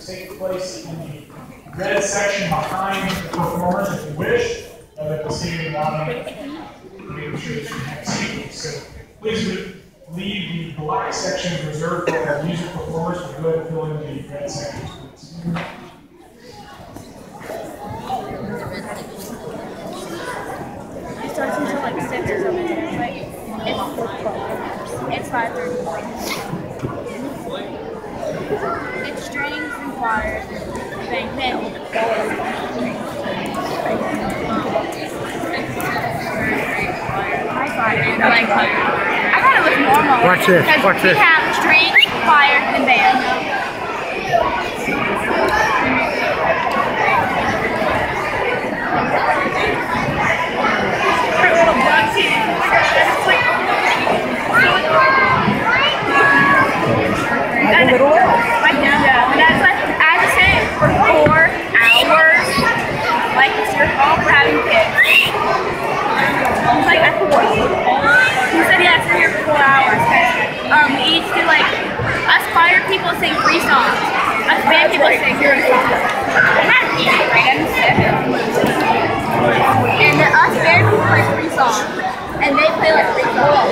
take place in the red section behind the performers if you wish, that the singing lobby, making sure that you have seats. So please leave the black section reserved for our music performers, but go ahead and fill in the red sections, please. It starts until like 6 or something, right? It's 5:30. It's strings and choirs, then I thought it was normal. Watch this, watch this. We have strings, choir, and band. That's like, I had to sit for 4 hours. Like, it's your fault for having kids. It's like at 4. He said he had to sit here for 4 hours. We each do like, us choir people sing 3 songs. Us band people sing 3 songs. I'm not eating great, I'm sick. And then us band people play 3 songs. And they play like 3 songs.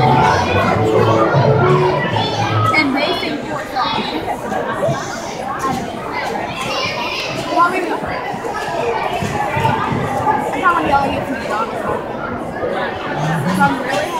And they sing 4 songs. Want me to go? I can't want to yell at you from the doctor. I'm really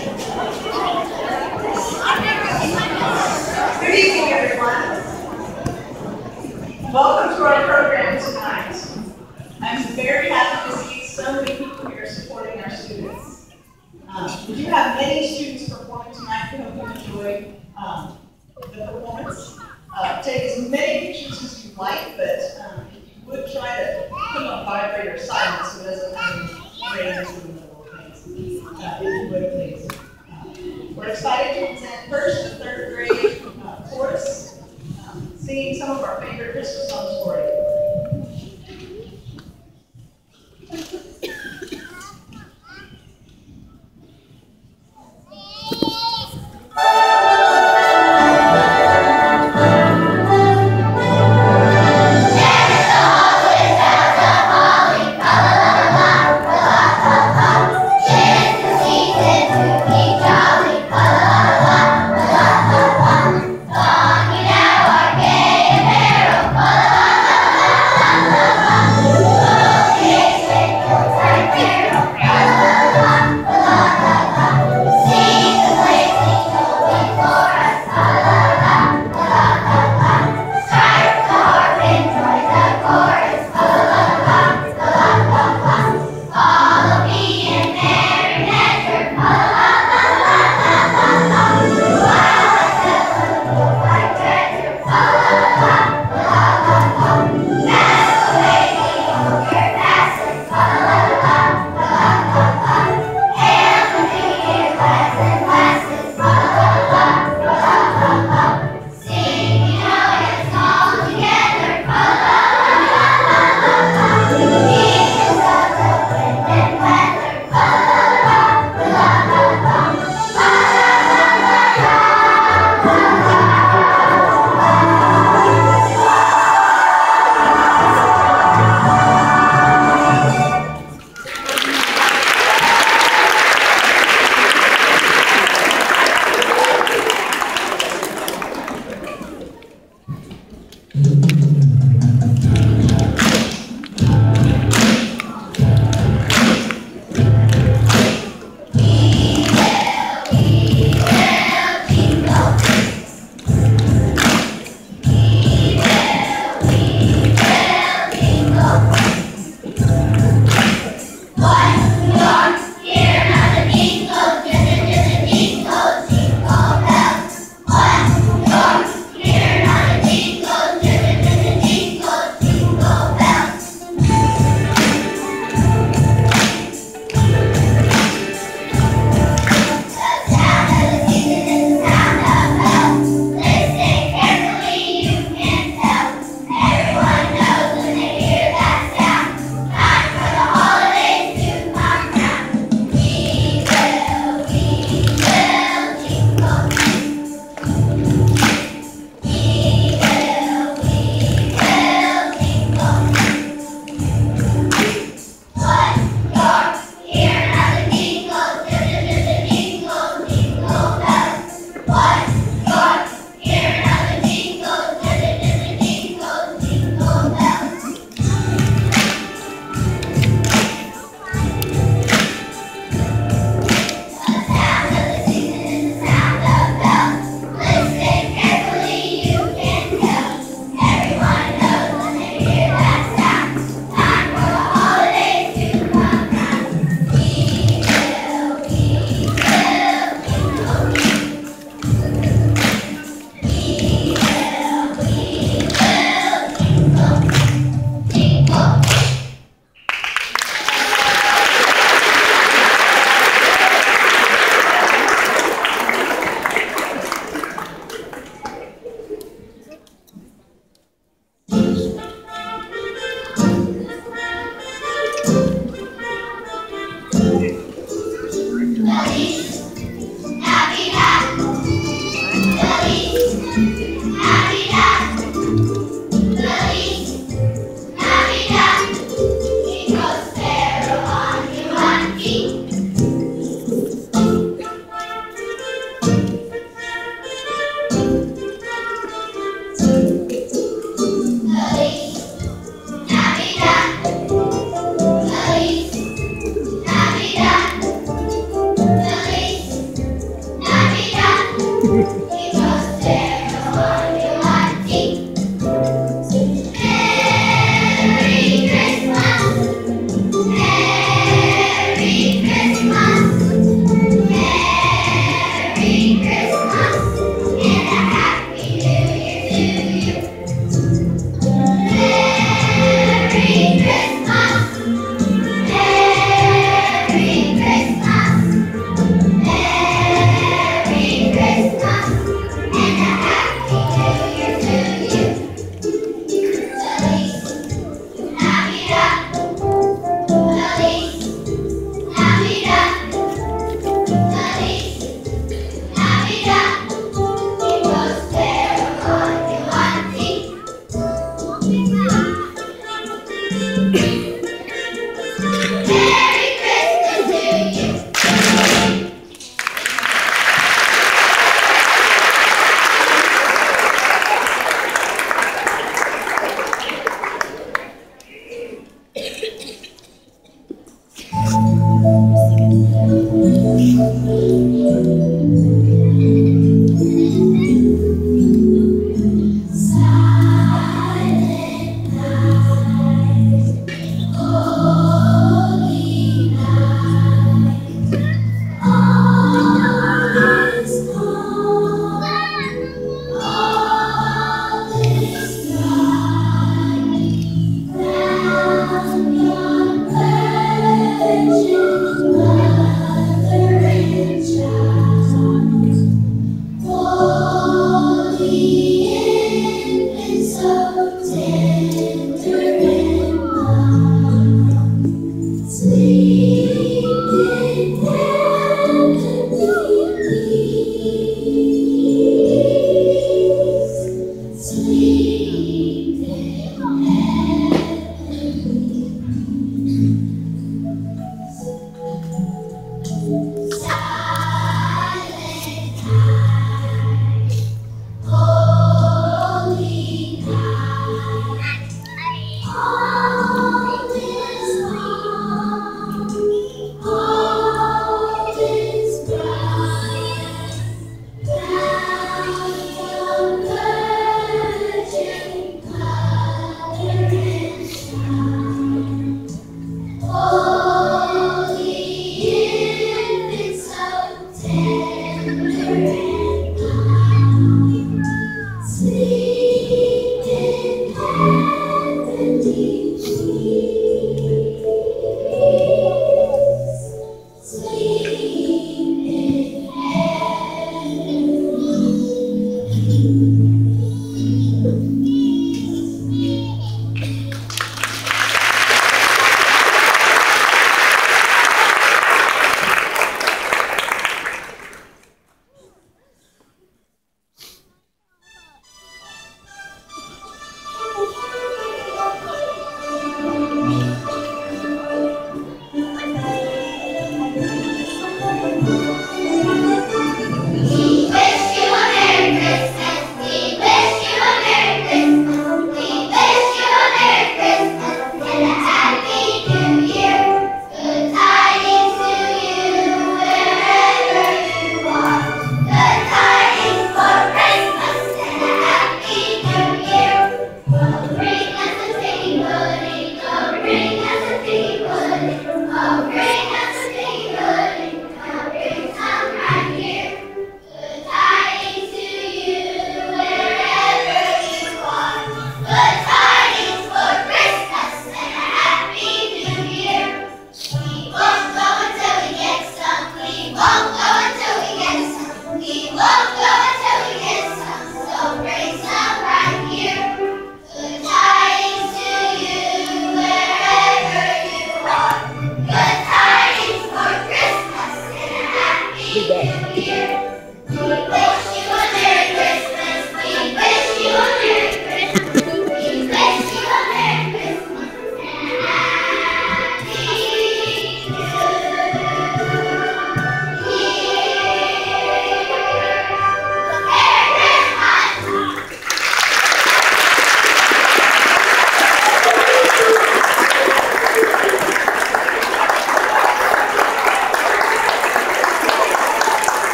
happy. Good evening, everyone. Welcome to our program tonight. I'm very happy to see so many people here supporting our students. We do have many students performing tonight. We hope you enjoy the performance. Take as many pictures as you like, but if you would try to put on vibrate or silent so it doesn't have any rain in the middle of things. If you would, please. We're excited to present first the 3rd grade chorus, singing some of our favorite Christmas songs for you. Walking our gay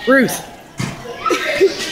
Ruth.